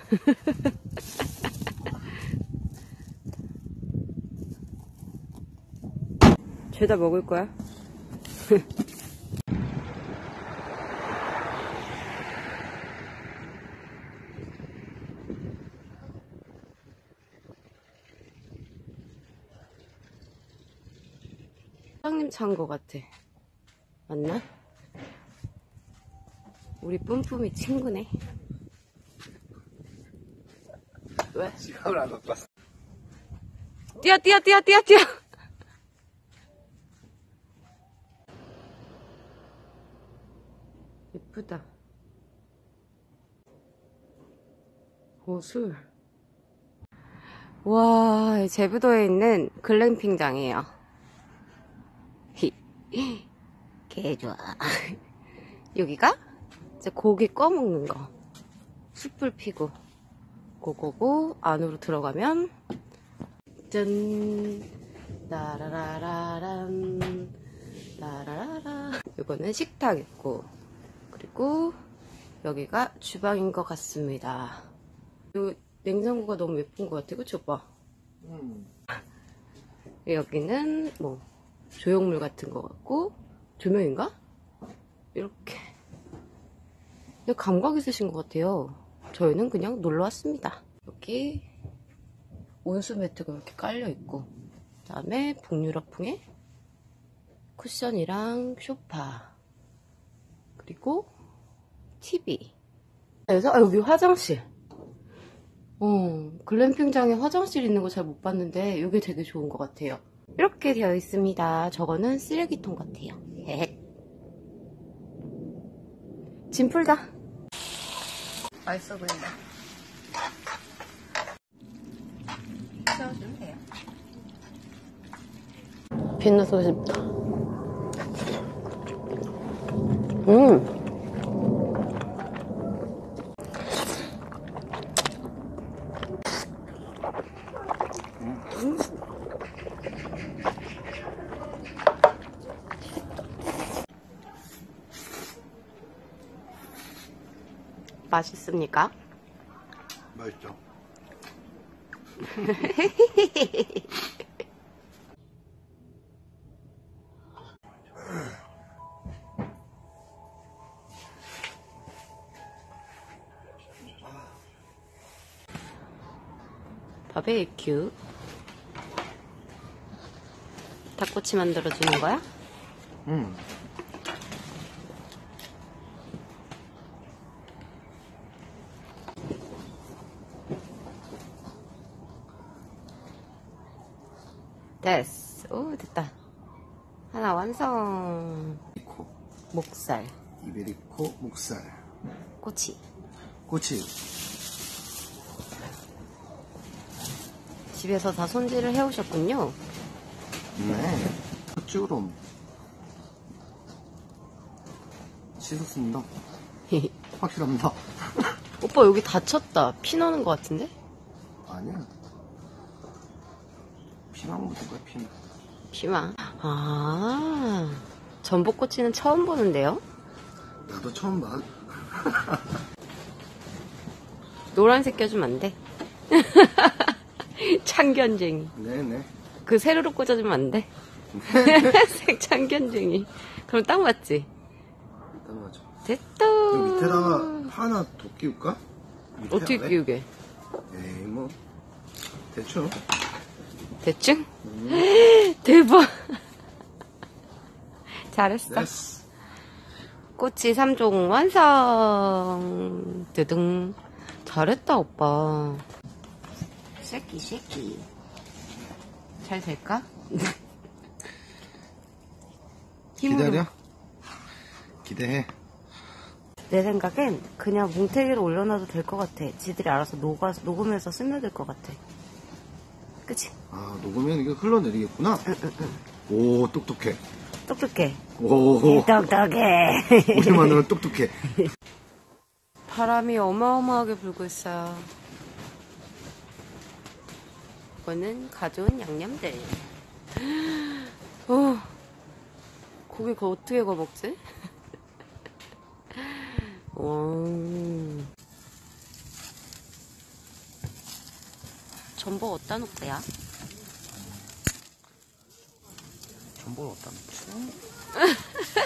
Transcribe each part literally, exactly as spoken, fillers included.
죄다 먹을 거야? 사장님 차인 것 같아. 맞나? 우리 뿜뿜이 친구네. 왜? 지갑을 안 갖고 왔어. 뛰어 뛰어 뛰어 뛰어 뛰어. 예쁘다. 오, 술. 와, 제부도에 있는 글램핑장이에요. 개 좋아. 여기가 이제 고기 꺼 먹는 거. 숯불 피고. 고고고 안으로 들어가면 짠. 따라라라란. 따라라라. 이거는 식탁 있고. 그리고 여기가 주방인 것 같습니다. 이 냉장고가 너무 예쁜 것 같아, 그치 오빠? 음. 여기는 뭐 조형물 같은 것 같고 조명인가? 이렇게. 근데 감각 있으신 것 같아요. 저희는 그냥 놀러 왔습니다. 여기 온수 매트가 이렇게 깔려 있고, 그 다음에 북유럽풍의 쿠션이랑 소파, 그리고 티비. 그래서 아, 여기 화장실. 어, 글램핑장에 화장실 있는 거 잘 못 봤는데 이게 되게 좋은 것 같아요. 이렇게 되어 있습니다. 저거는 쓰레기통 같아요. 헤헷. 짐 풀다. 맛있어 보인다. 채워주면 돼요. 빛나 쏘고 싶다. 음. 음. 맛있습니까? 맛있죠. 바베큐. 닭꼬치 만들어주는 거야? 음. 됐어. 오, 됐다. 하나 완성. 이코. 목살. 이베리코 목살. 꼬치. 꼬치. 집에서 다 손질을 해오셨군요. 네. 쭈롬. 씻었습니다. 확실합니다. 오빠 여기 다쳤다. 피 나는 것 같은데? 아니야. 피나는 것도 거야, 피나. 피마. 아, 전복꼬치는 처음 보는데요? 나도 처음 봐. 노란색 껴주면 안 돼? 참견쟁이. 네네. 그 세로로 꽂아주면 안 돼? 색 참견쟁이. 그럼 딱 맞지? 일단 맞아. 됐다. 여기 밑에다가 파 하나 더 끼울까? 밑에 어떻게 아래? 끼우게? 에이, 뭐. 대충. 대충? 음. 대박. 잘했어. 됐어. 꼬치 삼 종 완성. 드등. 잘했다 오빠. 새끼 새끼. 잘 될까? 기다려. 기대해. 내 생각엔 그냥 뭉태기로 올려놔도 될 것 같아. 지들이 알아서 녹아, 녹으면서 스며들 것 같아. 그치? 아, 녹으면 이게 흘러내리겠구나. 응, 응, 응. 오, 똑똑해. 똑똑해. 오, 똑똑해. 우리만으로는 똑똑해. 바람이 어마어마하게 불고 있어요. 이거는 가져온 양념들. 어, 고기 그거 어떻게 구워 먹지? 와. 전복 어디다 놓을게야? 전복을 어디다 놓지?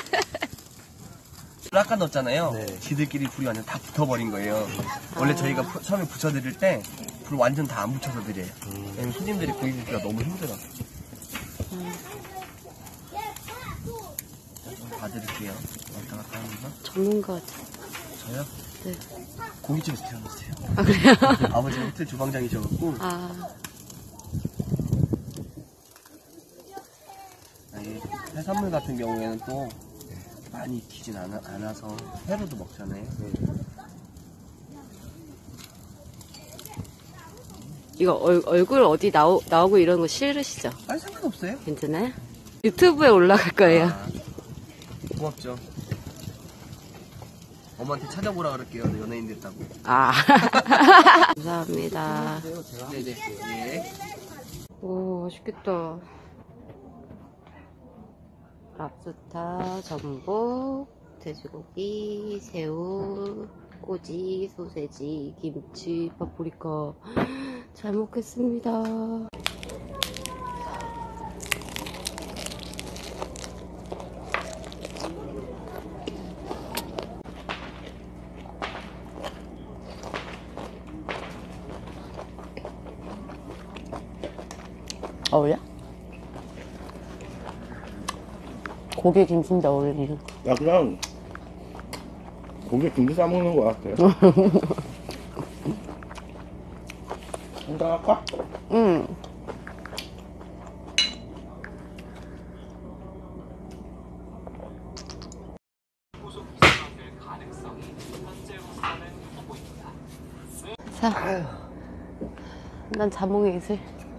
아까 넣었잖아요. 네. 지들끼리 불이 완전 다 붙어버린 거예요. 원래 아. 저희가 푸, 처음에 붙여드릴 때 불 완전 다 안 붙여서 드려요. 음. 왜냐면 손님들이 고기 굽기가 너무 힘들어. 음. 좀 봐드릴게요. 왔다 갔다 하면서. 전문가 같아. 저요? 네. 고깃집에서 태어났어요. 아, 그래요? 아버지가 호텔 주방장이셔갖고. 아. 이 해산물 같은 경우에는 또 많이 익히진 않아, 않아서 회로도 먹잖아요. 네. 이거 얼, 얼굴 어디 나오, 나오고 이런 거 싫으시죠? 아니 상관없어요. 괜찮아요? 유튜브에 올라갈 거예요. 아, 고맙죠. 엄마한테 찾아보라 그럴게요. 연예인 됐다고. 아. 감사합니다. 네네. 네. 오, 맛있겠다. 랍스타, 전복, 돼지고기, 새우, 꼬지, 소세지, 김치, 파프리카. 잘 먹겠습니다. 어울려? 고기 김치인데 어울리는. 야 그냥 고기 김치 싸먹는 거 같아요. 한잔 할까? 응. 자, 난 자몽의 이슬.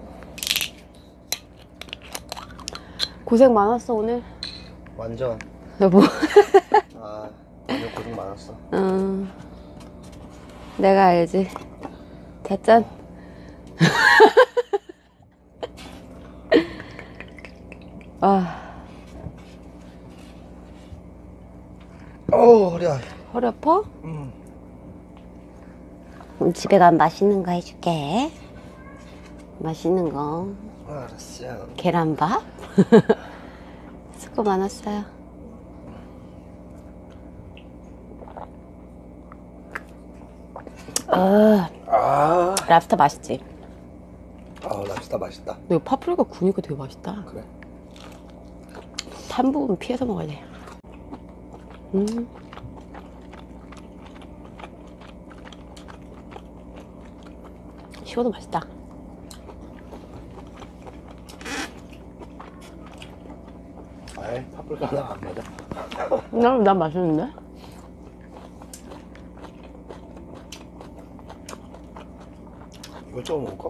고생 많았어 오늘. 완전. 여보. 아 완전 고생 많았어. 응. 내가 알지. 자, 짠. 아. 어우 허리야. 허리 아파? 응. 그럼 집에 가면 맛있는 거 해줄게. 맛있는 거. 알았어. 계란밥. 수고 많았어요. 아, 아, 랍스터 맛있지? 아 랍스타 맛있다. 근데 이거 파프리카 구우니까 되게 맛있다. 그래? 탄 부분 피해서 먹어야 돼. 음. 식어도 맛있다. 아이 파프리카 하나 안 맞아. 난, 난 맛있는데? 이거 찍어 먹을까?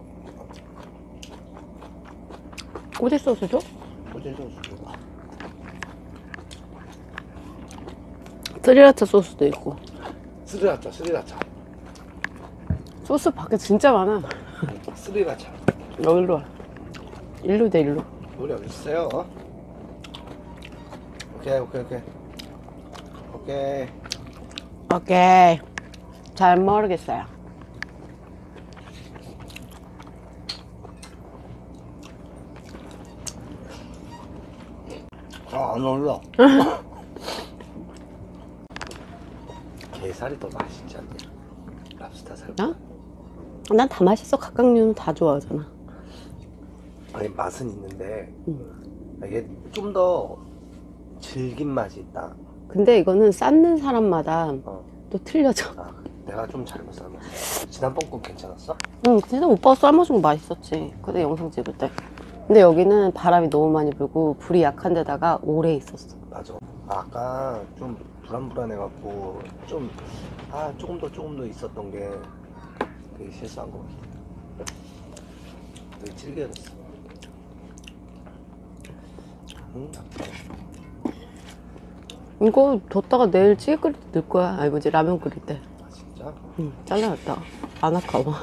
꼬지 소스 줘? 꼬지 소스 줘봐. 스리라차 소스도 있고. 스리라차 스리라차. 소스 밖에 진짜 많아. 스리라차. 여기로 와. 일로 돼, 일로. 우리 어디 있어요? 오케이 오케이 오케이 오케이. 오케이. 잘 모르겠어요. 아, 안 어울려. 게살이 더 맛있지 않냐? 랍스타 살. 어? 난 다 맛있어. 각각류는 다 좋아하잖아. 아니 맛은 있는데 음. 이게 좀 더 질긴 맛이 있다. 근데 이거는 삶는 사람마다 어. 또 틀려져. 아, 내가 좀 잘못 삶았어. 지난번 건 괜찮았어? 응, 진짜 오빠가 삶아준 거 맛있었지. 그때 영상 찍을 때. 근데 여기는 바람이 너무 많이 불고 불이 약한 데다가 오래 있었어. 맞아. 아까 좀 불안불안해갖고 좀 아 조금 더 조금 더 있었던 게 되게 실수한 것 같아. 되게 질게 됐어. 응? 이거 뒀다가 내일 찌개 끓일 때 넣을 거야. 아니 뭐지, 라면 끓일 때. 아 진짜? 응, 잘라놨다. 안 아까워.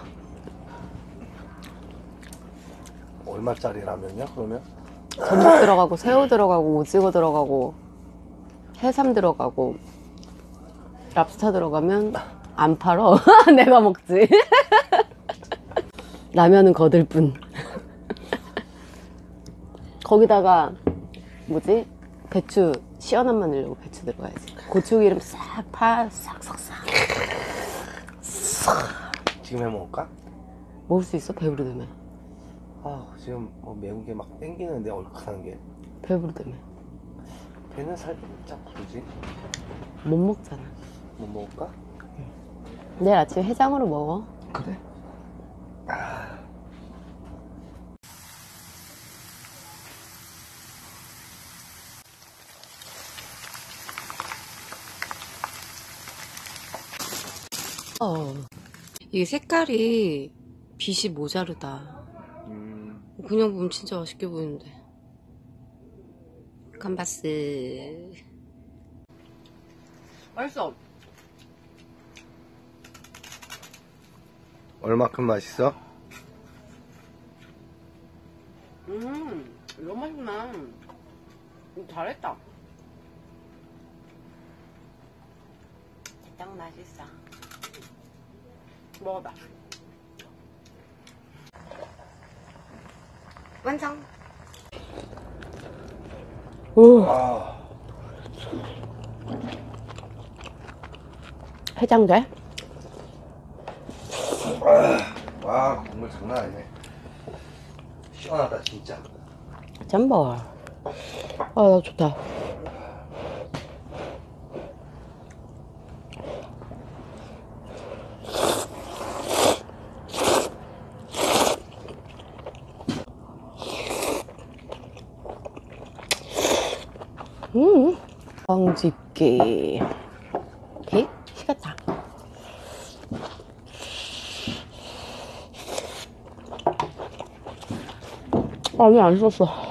얼마짜리 라면이야 그러면? 전복 들어가고 새우 들어가고 오징어 들어가고 해삼 들어가고 랍스타 들어가면 안 팔어. 내가 먹지. 라면은 거들 뿐. 거기다가 뭐지? 배추 시원함 만들려고 배추 들어가야지. 고추기름 싹 파 싹싹싹. 지금 해 먹을까? 먹을 수 있어? 배부르다며. 아 지금 뭐 매운 게 막 땡기는데 얼큰한 게 배부르다며. 배는 살짝 부르지? 못 먹잖아. 뭐 먹을까? 내일 아침에 해장으로 먹어. 그래? 아. 어. 이게 색깔이 빛이 모자르다. 음. 그냥 보면 진짜 맛있게 보이는데. 감바스. 맛있어. 얼마큼 맛있어? 음, 이거 맛있나. 잘했다. 딱 맛있어. 먹어봐. 완성. 오. 아. 해장돼? 와 국물 장난 아니네. 시원하다 진짜. 짬뽕. 아, 나 좋다. 음. 빵집게. 오케이? 식었다. 아니, 안 썼어.